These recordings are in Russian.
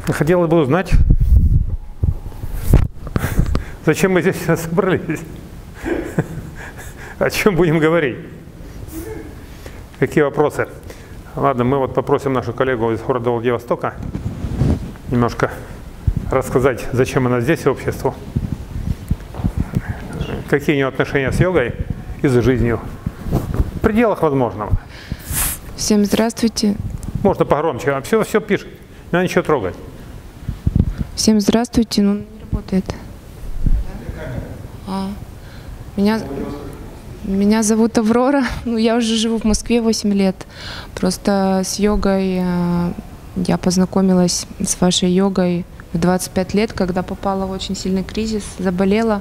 Хотелось бы узнать, зачем мы здесь собрались, о чем будем говорить, какие вопросы. Ладно, мы вот попросим нашу коллегу из города Владивостока немножко рассказать, зачем она здесь обществу, какие у нее отношения с йогой и с жизнью, в пределах возможного. Всем здравствуйте. Можно погромче, а все пишет, не надо ничего трогать. Всем здравствуйте, ну не работает. Меня зовут Аврора, ну я уже живу в Москве 8 лет. Просто с йогой я познакомилась с вашей йогой в 25 лет, когда попала в очень сильный кризис, заболела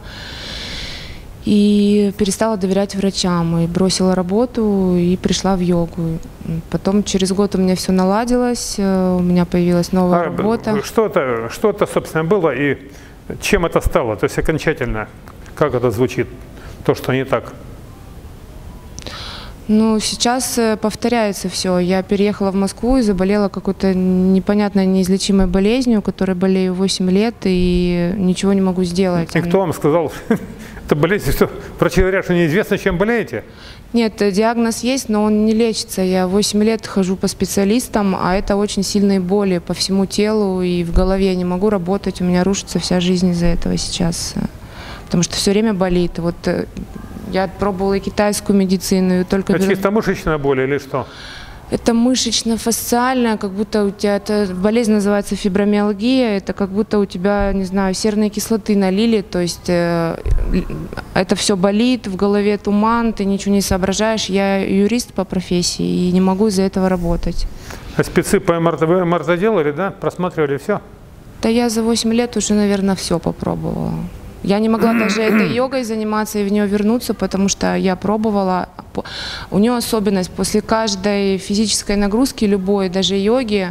и перестала доверять врачам, и бросила работу и пришла в йогу. Потом через год у меня все наладилось, у меня появилась новая работа. Что это, собственно, было и чем это стало? То есть окончательно, как это звучит, то, что не так? Ну, сейчас повторяется все. Я переехала в Москву и заболела какой-то непонятной, неизлечимой болезнью, которой болею 8 лет и ничего не могу сделать. И кто вам сказал, это болезнь, что врачи говорят, что неизвестно, чем болеете? Нет, диагноз есть, но он не лечится. Я 8 лет хожу по специалистам, а это очень сильные боли по всему телу и в голове. Я не могу работать, у меня рушится вся жизнь из-за этого сейчас. Потому что все время болит. Вот я пробовала и китайскую медицину, и только... Это чисто мышечная боль или что? Это мышечно-фасциальная, как будто у тебя, эта болезнь называется фибромиалгия, это как будто у тебя, не знаю, серной кислоты налили, то есть это все болит, в голове туман, ты ничего не соображаешь. Я юрист по профессии и не могу из-за этого работать. А спецы по МРТ делали, да? Просматривали все? Да я за 8 лет уже, наверное, все попробовала. Я не могла даже этой йогой заниматься и в нее вернуться, потому что я пробовала. У нее особенность, после каждой физической нагрузки, любой, даже йоги,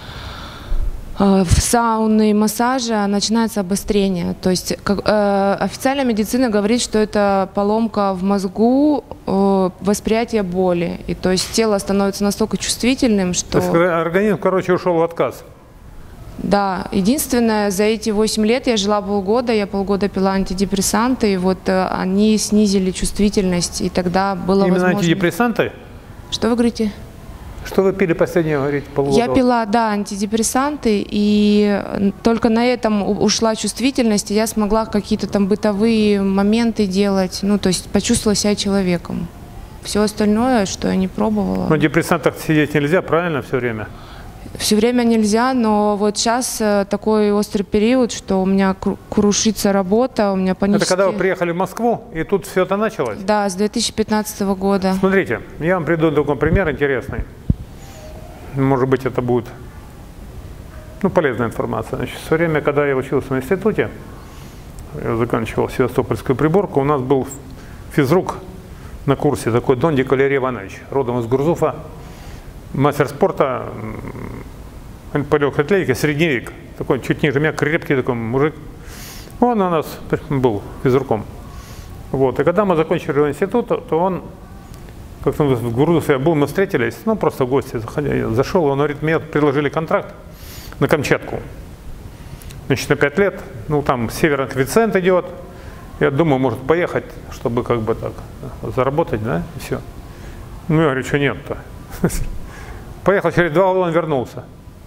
в сауны, массажа начинается обострение. То есть официальная медицина говорит, что это поломка в мозгу, восприятие боли. И то есть тело становится настолько чувствительным, что... То есть организм, короче, ушел в отказ. Да, единственное, за эти 8 лет я жила полгода, я полгода пила антидепрессанты, и вот они снизили чувствительность, и тогда было Именно возможно... антидепрессанты? Что вы говорите? Что вы пили последнее, говорите, полгода? Я пила, да, антидепрессанты, и только на этом ушла чувствительность, и я смогла какие-то там бытовые моменты делать, ну, то есть почувствовала себя человеком. Все остальное, что я не пробовала... Но в депрессантах сидеть нельзя, правильно, все время? Все время нельзя, но вот сейчас такой острый период, что у меня крушится работа, у меня панические... Это когда вы приехали в Москву, и тут все это началось? Да, с 2015 года. Смотрите, я вам приведу такой пример интересный. Может быть, это будет полезная информация. Значит, в свое время, когда я учился в институте, я заканчивал Севастопольскую приборку, у нас был физрук на курсе, такой Дондик Валерий Иванович, родом из Гурзуфа, мастер спорта по легкой атлетике, средневек, такой чуть ниже меня, крепкий такой мужик. Он у нас был физруком. Вот. И когда мы закончили институт, то он, как-то в Гурзуфе был, мы встретились, просто в гости зашел, он говорит, мне предложили контракт на Камчатку. Значит, на 5 лет, там северный коэффициент идет. Я думаю, может поехать, чтобы как бы так заработать, да, и все. Я говорю, что нет-то. Поехал, через 2 года он вернулся.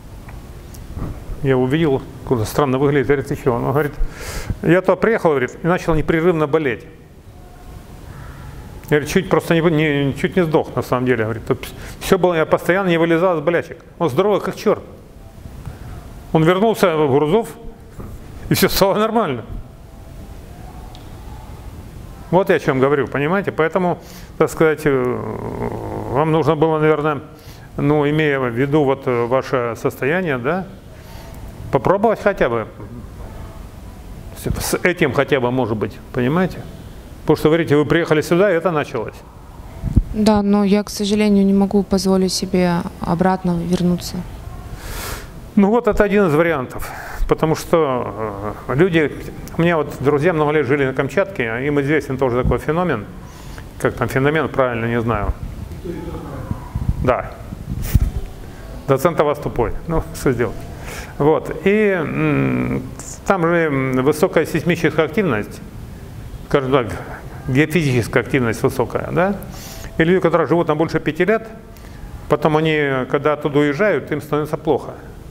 Я увидел, куда странно выглядит, говорит, ты что? Он говорит, я туда приехал, говорит, и начал непрерывно болеть. Я говорю, чуть не сдох, на самом деле. Говорит, все было, я постоянно не вылезал из болячек. Он здоровый как черт. Он вернулся в Гурзуф, и все стало нормально. Вот я о чем говорю, понимаете? Поэтому, так сказать, вам нужно было, наверное, имея в виду вот ваше состояние, да, попробовать хотя бы, с этим хотя бы, может быть, понимаете? Потому что, говорите, вы приехали сюда, и это началось. Да, но я, к сожалению, не могу позволить себе обратно вернуться. Вот это один из вариантов. Потому что люди, у меня вот друзья много лет жили на Камчатке, им известен тоже такой феномен, как там феномен, правильно, не знаю. Да. Доцент у вас тупой, что сделать. Вот. И там же высокая сейсмическая активность, скажем так, геофизическая активность высокая, да? И люди, которые живут там больше 5 лет, потом они, когда оттуда уезжают, им становится плохо.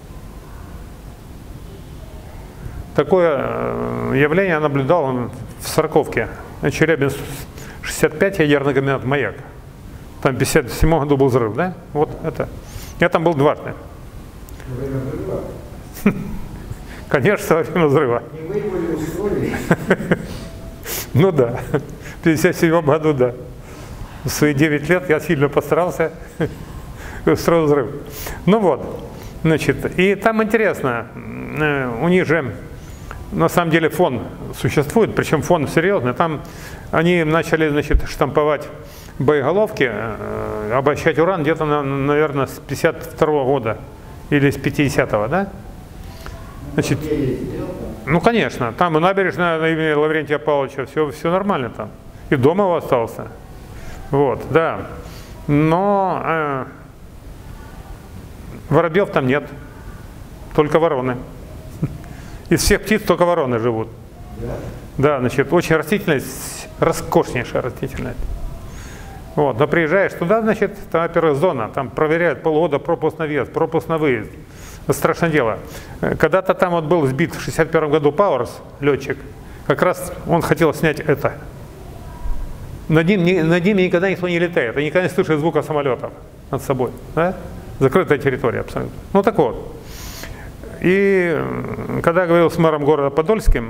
Такое явление я наблюдал в Сороковке. Челябинск 65, ядерный комбинат «Маяк». Там в 1957 году был взрыв, да? Вот это. Я там был дважды. Время взрыва? Конечно, во время взрыва. Не вы его ли устроили? Ну да, в 1957 году, да. В свои 9 лет я сильно постарался, устроил взрыв. Ну вот, значит, и там интересно, у них же на самом деле фон существует, причем фон серьезный. Там они начали, значит, штамповать боеголовки, обогащать уран где-то, наверное, с 52 года или с 50-го, да? Значит, ну, конечно, там и набережная на имени Лаврентия Павловича, все нормально там. И дома его остался. Вот, да. Но воробьев там нет, только вороны. Из всех птиц только вороны живут. Да, значит, очень растительность, роскошнейшая растительность. Вот, но приезжаешь туда, значит, там, во-первых, зона, там проверяют полгода пропуск на въезд, пропуск на выезд. Это страшное дело. Когда-то там вот был сбит в 1961 году Пауэрс, летчик, как раз он хотел снять это. Над ним никогда никто не летает, и никогда не слышит звука самолетов над собой. Да? Закрытая территория абсолютно. Ну так вот. И когда я говорил с мэром города Подольским,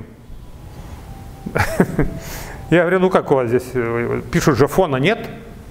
я говорю, ну как у вас здесь, пишут же, фона нет?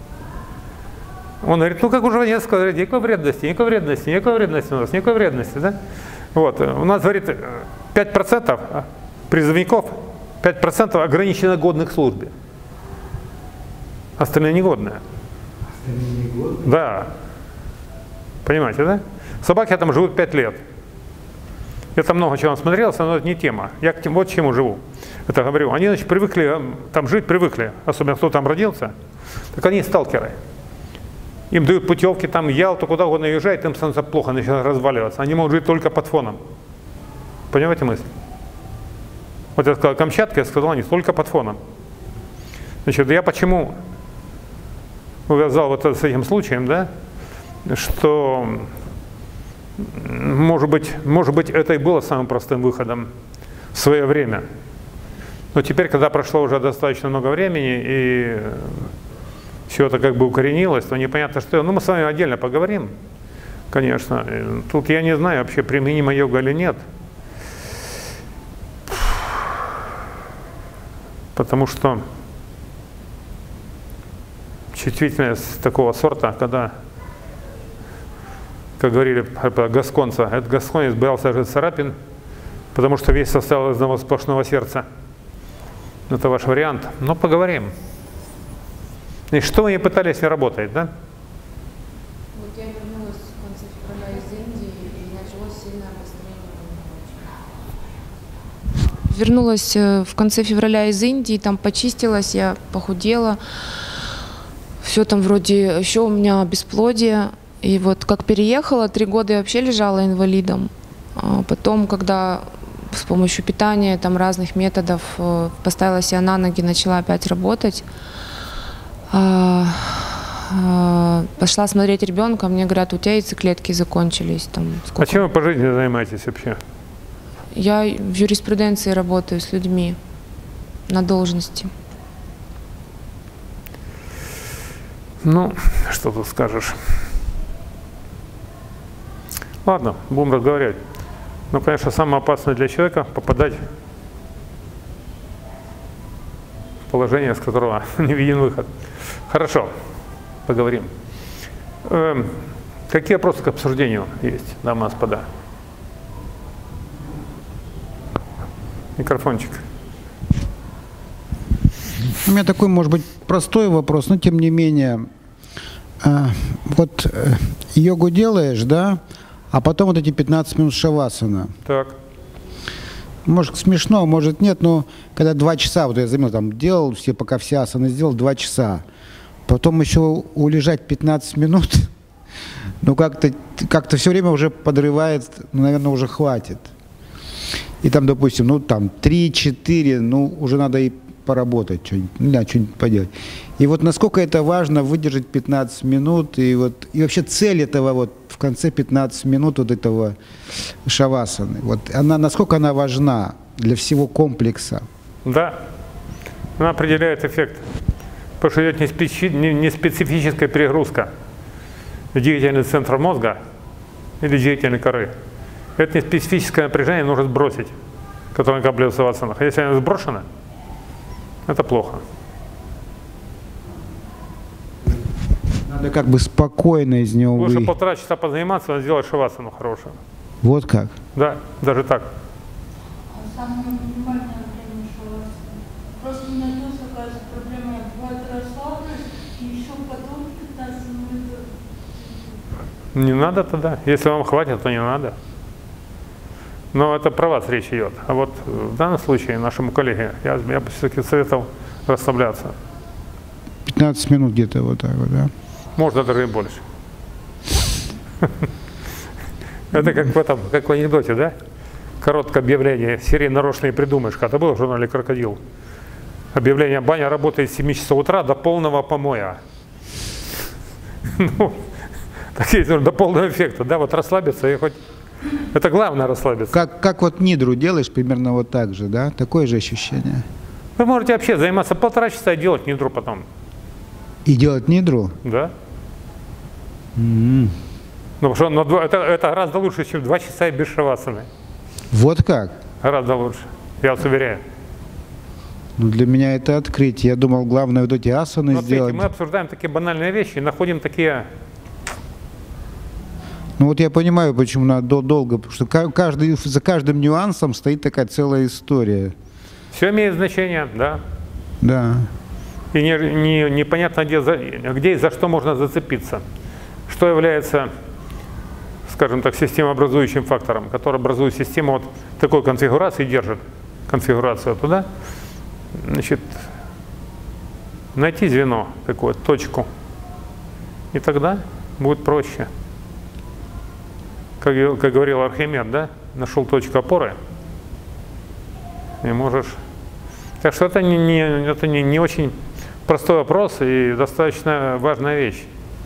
Он говорит, ну как у Жванецкого, говорит, никакой вредности, никакой вредности, никакой вредности у нас, никакой вредности, да? Вот, у нас, говорит, 5% призывников, 5% ограниченно годных к службе. Остальные негодные. Остальные негодные? Да. Понимаете, да? Собаки там живут 5 лет. Я там много чего насмотрелся, но это не тема. Я вот к чему живу. Это говорю. Они, значит, привыкли там жить, привыкли. Особенно кто там родился. Так они сталкеры. Им дают путевки, там Ялту, куда угодно уезжают, им становится плохо, начинают разваливаться. Они могут жить только под фоном. Понимаете мысль? Вот я сказал Камчатка, я сказал, они только под фоном. Значит, я почему увязал вот это с этим случаем, да, что, может быть, это и было самым простым выходом в свое время. Но теперь, когда прошло уже достаточно много времени, и все это как бы укоренилось, то непонятно, что... Ну, мы с вами отдельно поговорим, конечно. Тут я не знаю, вообще применима йога или нет. Потому что чувствительность такого сорта, когда, как говорили гасконца, этот гасконец боялся жить царапин, потому что весь состоял из одного сплошного сердца. Это ваш вариант. Но поговорим. И что вы не пытались, не работает, да? Вот я вернулась в конце февраля из Индии, и началось сильное обострение. Вернулась в конце февраля из Индии, там почистилась, я похудела. Все там вроде, еще у меня бесплодие. И вот как переехала, 3 года я вообще лежала инвалидом. А потом, когда с помощью питания, там разных методов поставила себя на ноги, начала опять работать. Пошла смотреть ребенка, мне говорят, у тебя яйцеклетки закончились. Там, а чем вы по жизни занимаетесь вообще? Я в юриспруденции работаю с людьми на должности. Ну, что тут скажешь. Ладно, будем разговаривать. Но, конечно, самое опасное для человека попадать в положение, с которого не виден выход. Хорошо, поговорим. Какие вопросы к обсуждению есть, дамы и господа? Микрофончик. У меня такой, может быть, простой вопрос, но тем не менее. Вот йогу делаешь, да, а потом вот эти 15 минут шавасана. Так. Может смешно, может нет, но когда 2 часа, вот я заметил, там делал, пока все асаны сделал, 2 часа. Потом еще улежать 15 минут, ну как-то все время уже подрывает, ну, наверное, уже хватит. И там, допустим, ну там 3-4, ну уже надо и поработать, что-нибудь поделать. И вот насколько это важно выдержать 15 минут, и вообще цель этого вот в конце 15 минут вот этого шавасаны, вот насколько она важна для всего комплекса? Да, она определяет эффект, потому что идет не специфическая перегрузка двигательных центров мозга или двигательной коры. Это не специфическое напряжение нужно сбросить, которое накапливается в асанах. А если оно сброшено, это плохо. Надо как бы спокойно из него Лучше выйти. 1,5 часа позаниматься, но сделать шавасану хорошую. Вот как? Да, даже так. Самое минимальное время шавасаны. Просто у меня тоже такая же проблема. Я бывает расслаблюсь, и еще потом 15 минут. Не надо тогда. Если вам хватит, то не надо. Но это про вас речь идет. А вот в данном случае нашему коллеге я бы все-таки советовал расслабляться. 15 минут где-то вот так вот, да? Можно даже и больше. Это как в этом, как в анекдоте, да? Короткое объявление, серии нарочно и придумаешь. Когда было в журнале «Крокодил». Объявление: баня работает с 7 часов утра до полного помоя. Ну, такие до полного эффекта, да, вот расслабиться и хоть... Это главное — расслабиться. Как вот нидру делаешь, примерно вот так же, да? Такое же ощущение. Вы можете вообще заниматься 1,5 часа и делать нидру потом. И делать нидру? Да. Ну, потому что это гораздо лучше, чем 2 часа и без шавасаны. Вот как? Гораздо лучше, я вас уверяю. Ну, для меня это открытие. Я думал, главное вот эти асаны Но сделать. смотрите, мы обсуждаем такие банальные вещи и находим такие... Ну вот я понимаю, почему надо долго, потому что за каждым нюансом стоит такая целая история. Все имеет значение, да. Да. И непонятно, где и за что можно зацепиться. Что является, скажем так, системообразующим фактором, который образует систему вот такой конфигурации, держит конфигурацию туда. Значит, найти звено, такую точку, и тогда будет проще. Как говорил Архимед, да, нашел точку опоры, и можешь... Так что это не очень простой вопрос и достаточно важная вещь.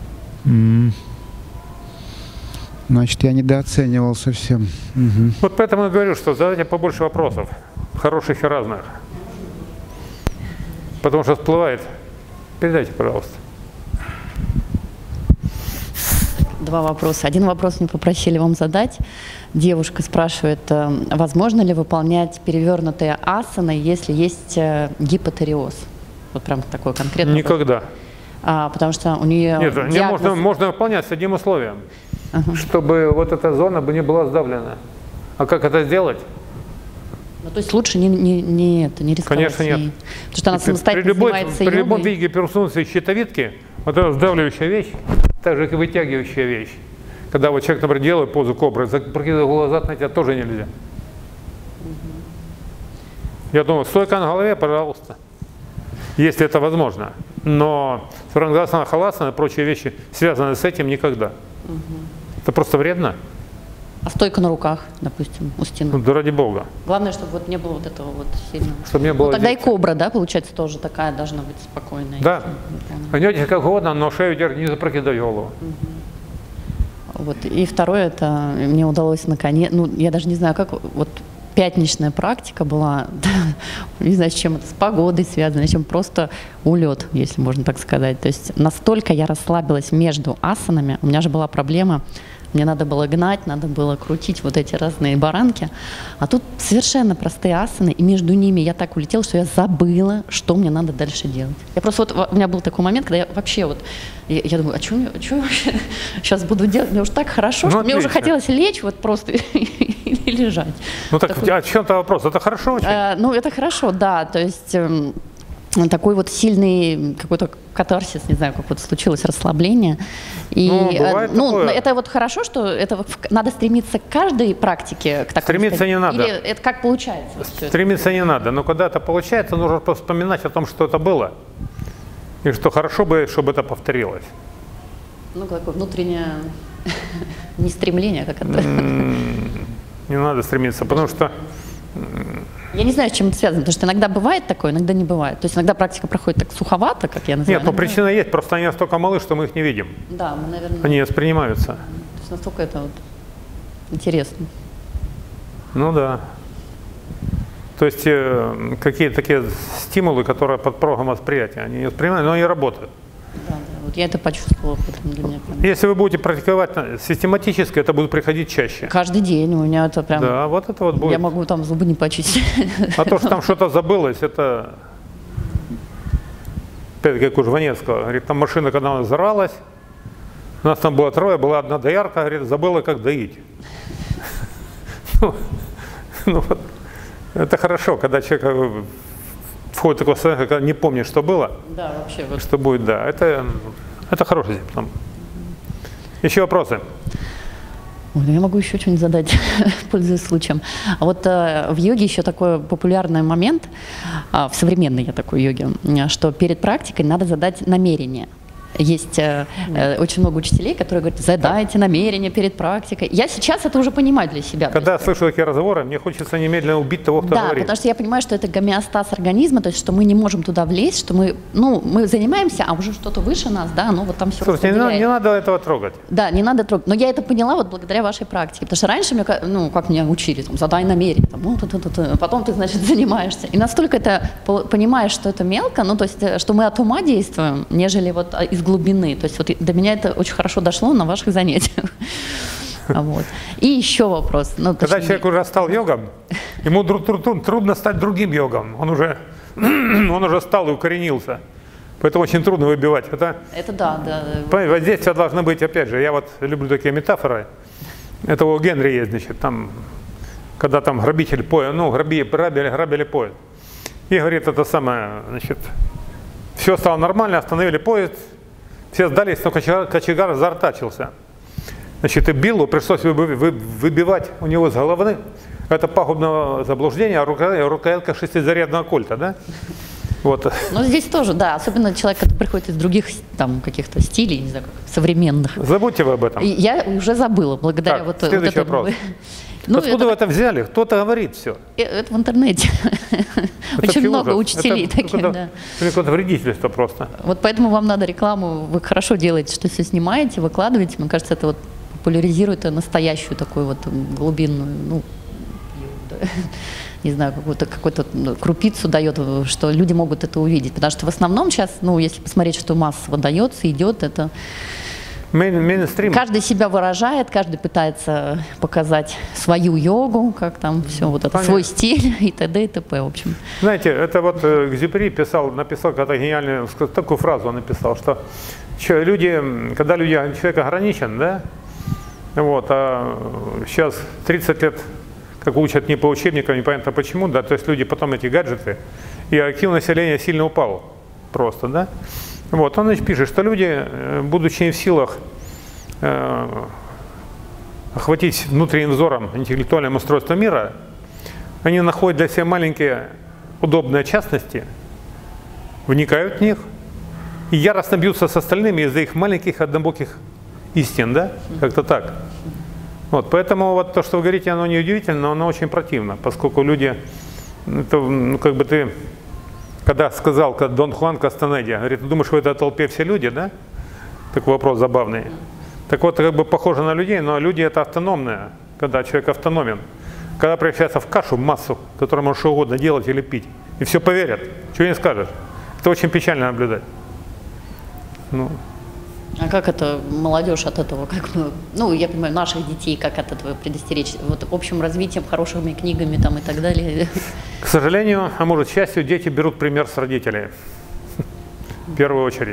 Значит, я недооценивал совсем. Вот поэтому я говорю, что задайте побольше вопросов, хороших и разных. Потому что всплывает. Передайте, пожалуйста. Два вопроса. Один вопрос мне попросили вам задать. Девушка спрашивает, возможно ли выполнять перевернутые асаны, если есть гипотериоз? Вот прям такой конкретный. Никогда. Потому что у нее Нет, диагноз... можно выполнять с одним условием, чтобы вот эта зона бы не была сдавлена. А как это сделать? Ну, то есть лучше не рисковать. Конечно, нет. Потому что она самостоятельно занимается При любом йогой. виде гиперсонуса щитовидки, вот эта сдавливающая вещь, так же, как и вытягивающая вещь. Когда вот человек, например, делает позу кобры, запрокидывая голову назад, на тебя тоже нельзя. Я думаю, стойка на голове, пожалуйста, если это возможно. Но сарангасана, халасана и прочие вещи, связанные с этим, никогда. Это просто вредно. А стойка на руках, допустим, у стены. Ну, да ради бога. Главное, чтобы вот не было вот этого вот сильного. Чтобы не было Ну, тогда и здесь. кобра, да, получается, тоже такая должна быть спокойная. Да. Пойдете как угодно, но шею держите, не запрокидай голову. Вот. И второе, это мне удалось наконец, ну, я даже не знаю, как, вот пятничная практика была, не знаю, с чем это, с погодой связано, с чем просто улет, если можно так сказать. То есть настолько я расслабилась между асанами, у меня же была проблема, мне надо было гнать, надо было крутить вот эти разные баранки, а тут совершенно простые асаны, и между ними я так улетела, что я забыла, что мне надо дальше делать. Я просто вот, у меня был такой момент, когда я вообще вот, я думаю, а что я вообще сейчас буду делать? Мне уже так хорошо, Ну, что мне уже отлично. хотелось лечь вот просто и лежать. Ну так, Такой- а в чем-то вопрос? Это хорошо очень. Ну, это хорошо, да, то есть такой вот сильный какой-то катарсис, не знаю, как вот случилось расслабление. И, Ну, бывает такое. это вот хорошо, что это вот надо стремиться к каждой практике. К такому Стремиться не надо. Или это как получается? всё это? Стремиться не надо, но когда это получается, нужно просто вспоминать о том, что это было. И что хорошо бы, чтобы это повторилось. Ну, какое внутреннее не стремление, как это. Не надо стремиться, потому что Я не знаю, с чем это связано, потому что иногда бывает такое, иногда не бывает. То есть иногда практика проходит так суховато, как я называю. нет, но причина есть, просто они настолько малы, что мы их не видим. Да, мы, наверное, Они воспринимаются. то есть настолько это вот интересно. Ну да. То есть какие-то такие стимулы, которые под порогом восприятия, они не воспринимают, но они работают. Да, да. Вот я это почувствовала, поэтому для меня прям... Если вы будете практиковать систематически, это будет приходить чаще. Каждый день у меня это прям... Да, вот это вот будет. Я могу там зубы не почистить. А то, что там что-то забылось, это, опять как у Жванецкого, говорит, там машина, когда она взорвалась, у нас там было 3, была одна доярка, говорит, забыла, как доить. Ну, вот. Это хорошо, когда человек входит в такое состояние, когда не помнит, что было, Да, вообще. Вот. что будет, да. Это хороший симптом. Еще вопросы? Ой, ну я могу еще что-нибудь задать, пользуясь случаем. А вот в йоге еще такой популярный момент, в современной я такой йоге, что перед практикой надо задать намерение. Есть очень много учителей, которые говорят, задайте намерение перед практикой. Я сейчас это уже понимаю для себя. Когда я слышу такие разговоры, мне хочется немедленно убить того, кто да, говорит. потому что я понимаю, что это гомеостаз организма, то есть что мы не можем туда влезть, что мы, ну, мы занимаемся, а уже что-то выше нас, да, ну вот там все Слушайте, не надо этого трогать. Да, не надо трогать. Но я это поняла вот благодаря вашей практике. Потому что раньше, ну, как меня учили, там, задай намерение, там, ну, потом ты, значит, занимаешься. И настолько это понимаешь, что это мелко, ну, то есть, что мы от ума действуем, нежели вот из глубины. То есть вот до меня это очень хорошо дошло на ваших занятиях. Вот. И еще вопрос. Ну, когда человек уже стал йогом, ему трудно стать другим йогом. Он уже стал и укоренился. Поэтому очень трудно выбивать. Это да, да. Воздействие должно быть, опять же, я вот люблю такие метафоры. Это у Генри есть, значит, там, когда там грабитель поезд, ну, грабили поезд. И говорит, это самое, значит, все стало нормально, остановили поезд, все сдались, но кочегар заортачился. Значит, и Биллу пришлось выбивать у него с головы это пагубное заблуждение, рукоятка шестизарядного кольта, да? Вот. Ну, здесь тоже, да, особенно человек, который приходит из других там каких-то стилей, не знаю, как современных. Забудьте вы об этом. Я уже забыла, благодаря Так, вот следующий этому. вопрос. Ну, откуда вы это взяли? Кто-то говорит все. Это в интернете. Очень много учителей таких, да. Это какое-то вредительство просто. Вот поэтому вам надо рекламу, вы хорошо делаете, что все снимаете, выкладываете. Мне кажется, это вот популяризирует настоящую такую вот глубинную, ну, не знаю, какую-то крупицу дает, что люди могут это увидеть. Потому что в основном сейчас, ну, если посмотреть, что массово дается, идет, это... Мейнстрим. Каждый себя выражает, каждый пытается показать свою йогу, как там все, вот это, свой стиль и т.д. и т.п. в общем. Знаете, это вот Экзюпери написал когда гениальную такую фразу, он написал, что когда человек ограничен, да, вот, а сейчас 30 лет, как учат не по учебникам, непонятно почему, да, то есть люди потом эти гаджеты, и активное население сильно упало просто, да. Вот, он значит, пишет, что люди, будучи не в силах охватить внутренним взором интеллектуальное устройство мира, они находят для себя маленькие удобные частности, вникают в них и яростно бьются с остальными из-за их маленьких однобоких истин, да, как-то так. Вот, поэтому вот то, что вы говорите, оно не удивительно, но оно очень противно, поскольку люди, это, ну, как бы ты... Когда сказал Дон Хуан Кастанеде, говорит, ты думаешь, в этой толпе все люди, да? Такой вопрос забавный. Так вот, как бы похоже на людей, но люди это автономные, когда человек автономен. Когда превращается в кашу, массу, которую может что угодно делать или пить, и все поверят, чего не скажешь. Это очень печально наблюдать. Ну. А как это молодежь от этого, как бы, ну, я понимаю, наших детей, как от этого предостеречь? Вот общим развитием, хорошими книгами там и так далее. К сожалению, а может, к счастью, дети берут пример с родителей. В первую очередь.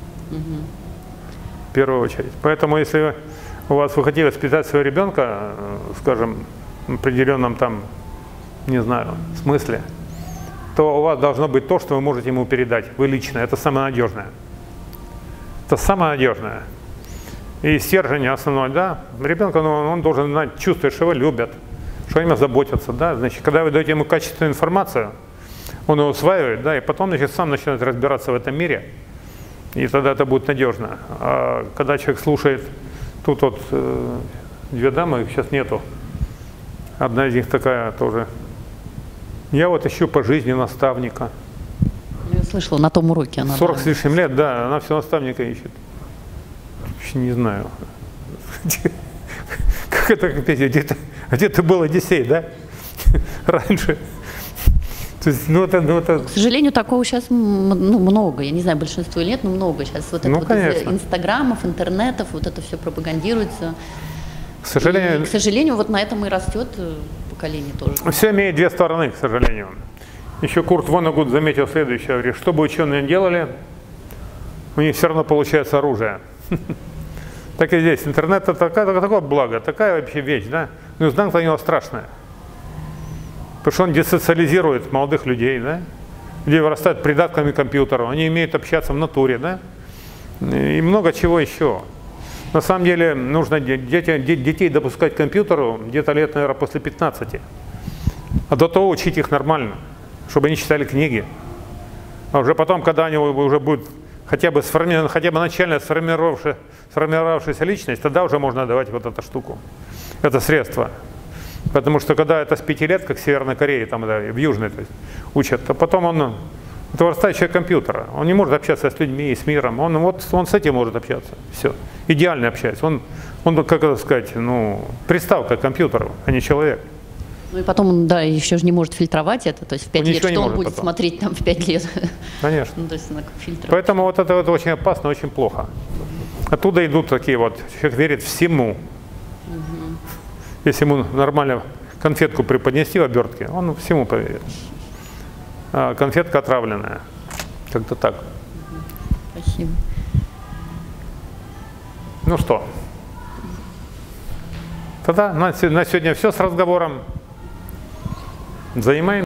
В первую очередь. Поэтому, если вы хотите воспитать своего ребенка, скажем, в определенном там, не знаю, смысле, то у вас должно быть то, что вы можете ему передать. Вы лично. Это самое надежное. Это самое надежное. И стержень основной, да, ребенка, он должен знать, чувствовать, что его любят, что о нем заботятся, да, значит, когда вы даете ему качественную информацию, он ее усваивает, да, и потом, значит, сам начинает разбираться в этом мире, И тогда это будет надежно. А когда человек слушает, тут вот две дамы, их сейчас нету. Одна из них такая тоже. Я вот ищу по жизни наставника. Я слышала на том уроке. Она 40 с лишним лет, да, она все наставника ищет. Вообще не знаю. Как это, где-то был Одиссей, да? Раньше. То есть, это... К сожалению, такого сейчас много. Я не знаю, большинство или нет, но много сейчас. Вот это вот из инстаграмов, интернетов, вот это все пропагандируется. К сожалению, к сожалению, вот на этом и растет поколение тоже. Все имеет две стороны, к сожалению. Еще Курт Воннегут заметил следующее, говорит, что бы ученые делали, у них все равно получается оружие. Так и здесь. Интернет это такое благо, такая вообще вещь, да? Но знак для него страшная. Потому что он десоциализирует молодых людей, да? Люди вырастают придатками к компьютеру, они умеют общаться в натуре, да? И много чего еще. На самом деле нужно детей допускать к компьютеру где-то лет, наверное, после 15. А до того учить их нормально, чтобы они читали книги. А уже потом, когда они уже будут хотя бы начально сформировавшаяся личность, тогда уже можно давать вот эту штуку, это средство. Потому что когда это с 5 лет, как в Северной Корее, там, да, в Южной, то есть, учат, то потом это вырастает человек компьютера. Он не может общаться с людьми и с миром. Он с этим может общаться. Все. Идеально общается. Он как это сказать, приставка к компьютеру, а не человек. Ну и потом он, да, еще же не может фильтровать это. То есть в 5 лет, что он будет потом смотреть там в 5 лет? Конечно. Ну, то есть фильтр. Поэтому вот это очень опасно, очень плохо. Оттуда идут такие вот, человек верит всему. Если ему нормально конфетку преподнести в обертке, он всему поверит. А конфетка отравленная. Как-то так. Спасибо. Ну что? Тогда на сегодня все с разговором. Занимаемся.